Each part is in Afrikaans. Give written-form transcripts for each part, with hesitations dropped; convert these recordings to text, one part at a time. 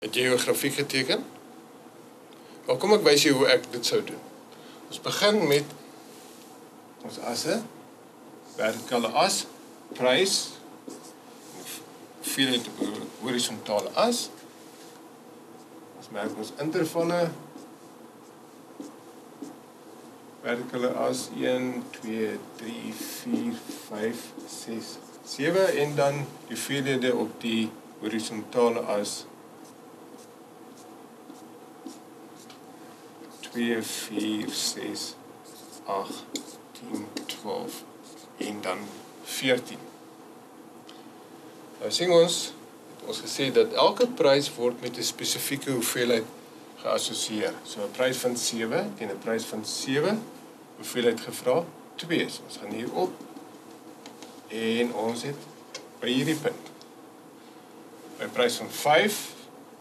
Het jy jou grafiek geteken? Nou, kom ek wys jou hoe ek dit sou doen. Ons begin met ons asse, vertikale as, prys, hoeveelheid op die horisontale as. Ons merk ons intervalle, vertikale as 1, 2, 3, 4, 5, 6, 7 en dan die hoeveelhede op die horisontale as 2, 4, 6, 8, 10, 12 en dan 14. Nou sien ons gesê dat elke prys word met 'n spesifieke hoeveelheid geassosieer. So 'n prys van 7 teen 'n prys van 7, hoeveelheid gevra? 2. So ons gaan hier op en ons het by hierdie punt. By prys van 5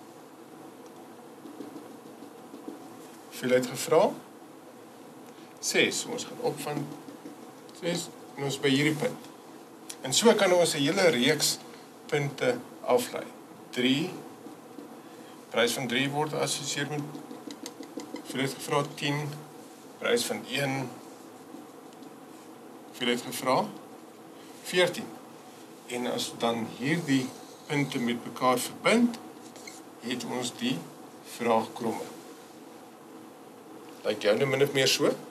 hoeveelheid gevra? 6. So ons gaan op van 6 en ons by hierdie punt. En so kan ons 'n hele reeks punte aflei. 3, prys van 3 word geassosieer met hoeveelheid gevra 10, prys van 1 hoeveelheid gevra 14. En as dan hierdie punte met mekaar verbind, het ons die vraagkromme. Lyk jou nou min of meer so?